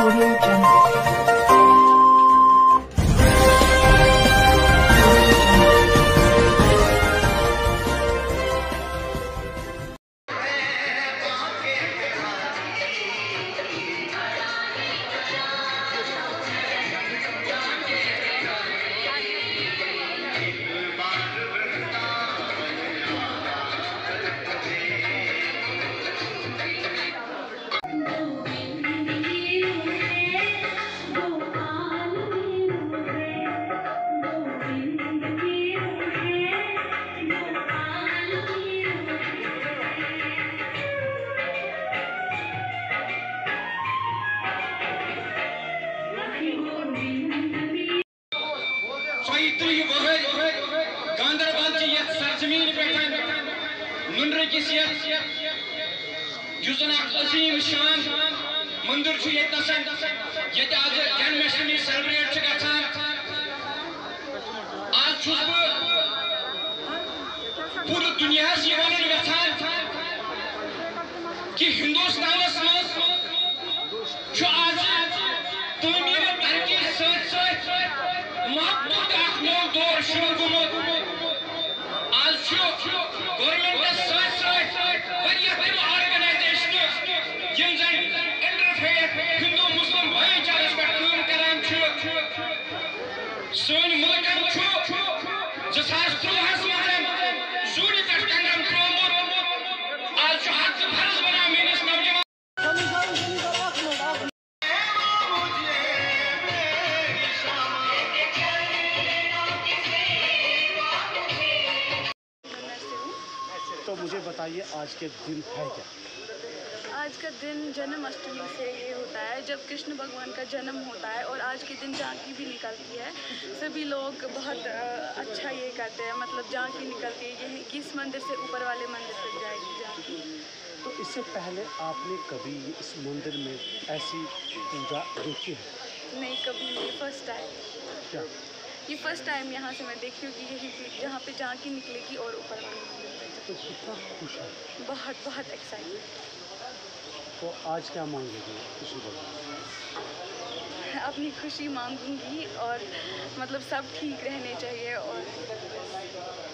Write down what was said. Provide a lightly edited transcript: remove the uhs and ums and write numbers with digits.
Audio Jungle. Ganderbal सरजमीन पे नुनर किस अजीम शान मंदिर ये आज जन्माष्टमी सेलिब्रेट गठान आज पूरे दुनिया वन गठान कि हिंदुस्तान आज तमीर तरक्की महत्व नो दौर शुरू गुमुत आज गवर्नमेंट तम ऑर्गनाइजेशन इंटरफेथ हिंदू मुस्लिम भाईचारे पे काम करान सन मुल्कन 2013 जून पे कंगन त्रोमुत आज हक फर्ज बना मेनिस नौजवान तो मुझे बताइए आज के दिन है क्या? आज का दिन जन्माष्टमी से ये होता है जब कृष्ण भगवान का जन्म होता है और आज के दिन झांकी भी निकलती है। सभी लोग बहुत अच्छा ये करते हैं, मतलब झांकी निकलती है यही किस मंदिर से ऊपर वाले मंदिर तक जाएगी झांकी। तो इससे पहले आपने कभी इस मंदिर में ऐसी पूजा देखी है? नहीं, कभी नहीं, फर्स्ट टाइम। क्या ये फर्स्ट टाइम यहाँ से मैं देखी हूँ कि यही जहाँ पे झांकी निकलेगी और ऊपर वाले मंदिर तक। तो कितना खुश है? बहुत बहुत एक्साइटेड। तो आज क्या मांगेगी खुशी भगवान? अपनी खुशी मांगूंगी और मतलब सब ठीक रहने चाहिए और